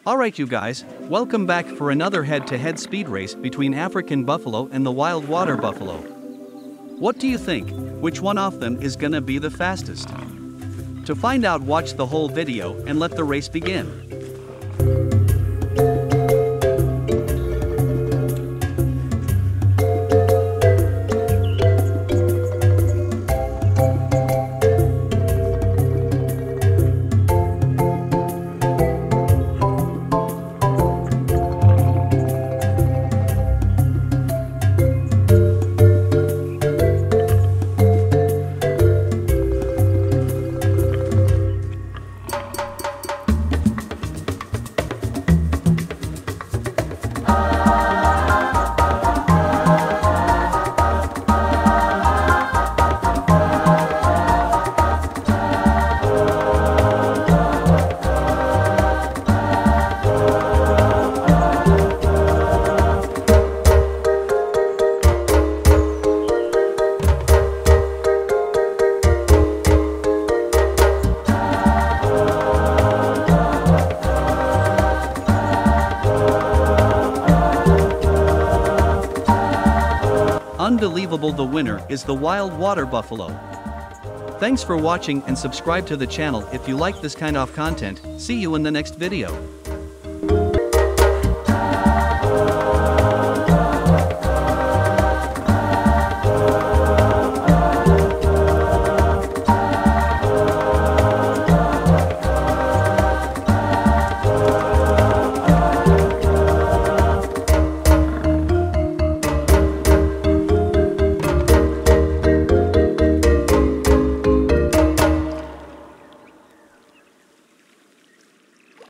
Alright you guys, welcome back for another head-to-head speed race between African buffalo and the wild water buffalo. What do you think, which one of them is gonna be the fastest? To find out, watch the whole video and let the race begin. Unbelievable, the winner is the wild water buffalo. Thanks for watching and subscribe to the channel if you like this kind of content. See you in the next video.